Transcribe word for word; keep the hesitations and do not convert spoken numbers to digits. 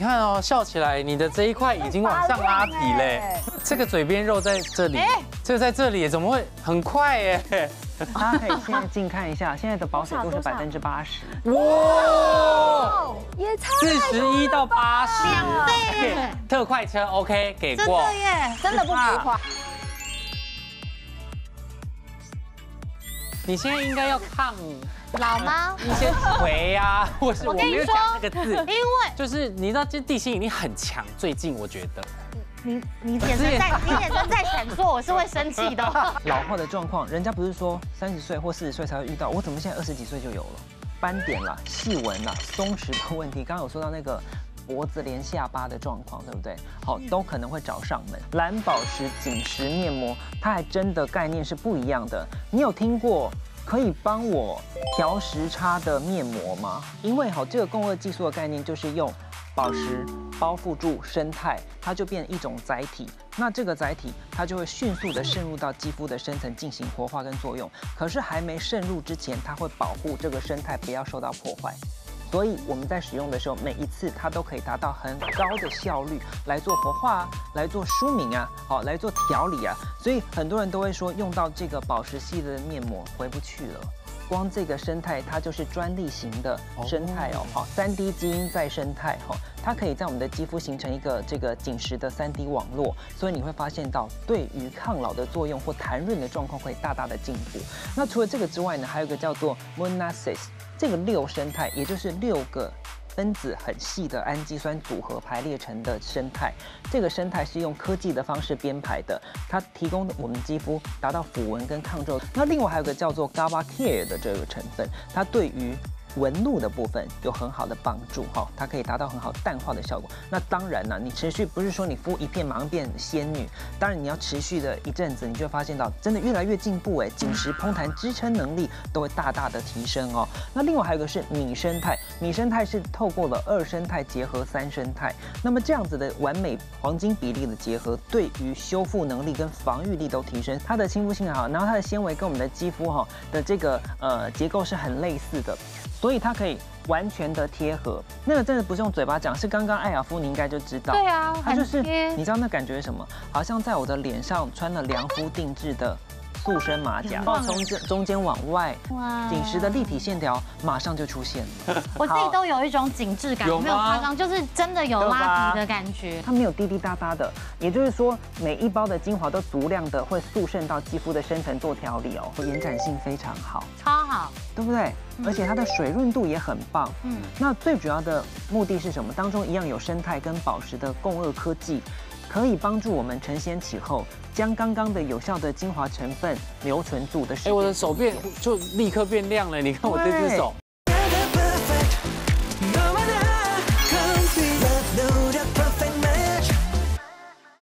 看哦，笑起来，你的这一块已经往上拉提嘞。这个嘴边肉在这里，这个在这里，怎么会很快耶？ 大家可以现在近看一下，现在的保水度是百分之八十。 哇， 也差四十一到八十， 两倍耶！ 特快车 OK 给过， 真的耶，真的不浮夸。 你现在应该要抗老吗？ 一些锤呀，或是我没有讲那个字， 因为就是你知道，这地心引力很强，最近我觉得。 你你眼神在你眼神在闪烁，我是会生气的。 老化的状况，人家不是说三十岁或四十岁才会遇到，我怎么现在二十几岁就有了？斑点啦、细纹啦、松弛的问题，刚刚有说到那个脖子连下巴的状况，对不对？好，都可能会找上门。蓝宝石紧实面膜，它还真的概念是不一样的。你有听过可以帮我调时差的面膜吗？因为好，这个共轭技术的概念就是用宝石包覆住生态，它就变成一种载体。那这个载体它就会迅速的渗入到肌肤的深层进行活化跟作用。可是还没渗入之前，它会保护这个生态不要受到破坏。所以我们在使用的时候，每一次它都可以达到很高的效率来做活化啊，来做舒敏啊，好来做调理啊。所以很多人都会说，用到这个宝石系列的面膜回不去了。光这个生态，它就是专利型的生态哦，好，三 D 基因再生态哈，它可以在我们的肌肤形成一个这个紧实的三 D 网络，所以你会发现到对于抗老的作用或弹润的状况会大大的进步。那除了这个之外呢，还有一个叫做 Monacis， 这个六生态，也就是六个分子很细的氨基酸组合排列成的生态，这个生态是用科技的方式编排的，它提供我们肌肤达到抚纹跟抗皱。那另外还有个叫做 GABA Care 的这个成分，它对于纹路的部分有很好的帮助哈，它可以达到很好淡化的效果。那当然呢，你持续不是说你敷一片马上变仙女，当然你要持续的一阵子，你就会发现到真的越来越进步哎，紧实、蓬弹、支撑能力都会大大的提升哦。那另外还有一个是米生态，米生态是透过了二生态结合三生态，那么这样子的完美黄金比例的结合，对于修复能力跟防御力都提升，它的亲肤性好，然后它的纤维跟我们的肌肤哈的这个呃结构是很类似的。所以它可以完全的贴合，那个真的不是用嘴巴讲，是刚刚艾雅夫你应该就知道， 对啊， 它就是你知道那感觉是什么？好像在我的脸上穿了良肤定制的塑身马甲，从这中间往外，紧实的立体线条马上就出现了。 我自己都有一种紧致感，没有夸张，就是真的有拉皮的感觉。 它没有滴滴答答的，也就是说每一包的精华都足量的会速渗到肌肤的深层做调理哦，延展性非常好， 超好， 对不对？而且它的水润度也很棒。嗯，那最主要的目的是什么？当中一样有生态跟宝石的共轭科技，可以帮助我们承先启后，将刚刚的有效的精华成分留存住的时间。 哎，我的手变就立刻变亮了，你看我这只手。